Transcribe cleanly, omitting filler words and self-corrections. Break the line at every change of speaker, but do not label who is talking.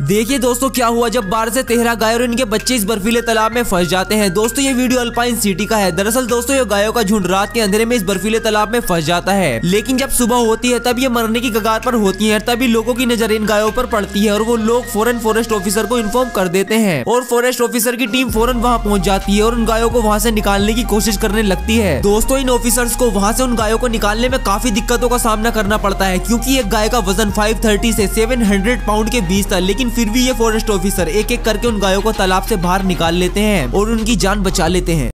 देखिए दोस्तों क्या हुआ जब 12 से 13 गाय और इनके बच्चे इस बर्फीले तालाब में फंस जाते हैं। दोस्तों ये वीडियो अल्पाइन सिटी का है। दरअसल दोस्तों ये गायों का झुंड रात के अंधेरे में इस बर्फीले तालाब में फंस जाता है, लेकिन जब सुबह होती है तब ये मरने की कगार पर होती है। तभी लोगों की नजर इन गायों पर पड़ती है और वो लोग फौरन फॉरेस्ट ऑफिसर को इन्फॉर्म कर देते हैं और फॉरेस्ट ऑफिसर की टीम फौरन वहाँ पहुँच जाती है और उन गायों को वहाँ से निकालने की कोशिश करने लगती है। दोस्तों इन ऑफिसर्स को वहाँ से उन गायों को निकालने में काफी दिक्कतों का सामना करना पड़ता है, क्योंकि एक गाय का वजन 530 से 700 पाउंड के बीच था। लेकिन फिर भी ये फॉरेस्ट ऑफिसर एक एक करके उन गायों को तालाब से बाहर निकाल लेते हैं और उनकी जान बचा लेते हैं।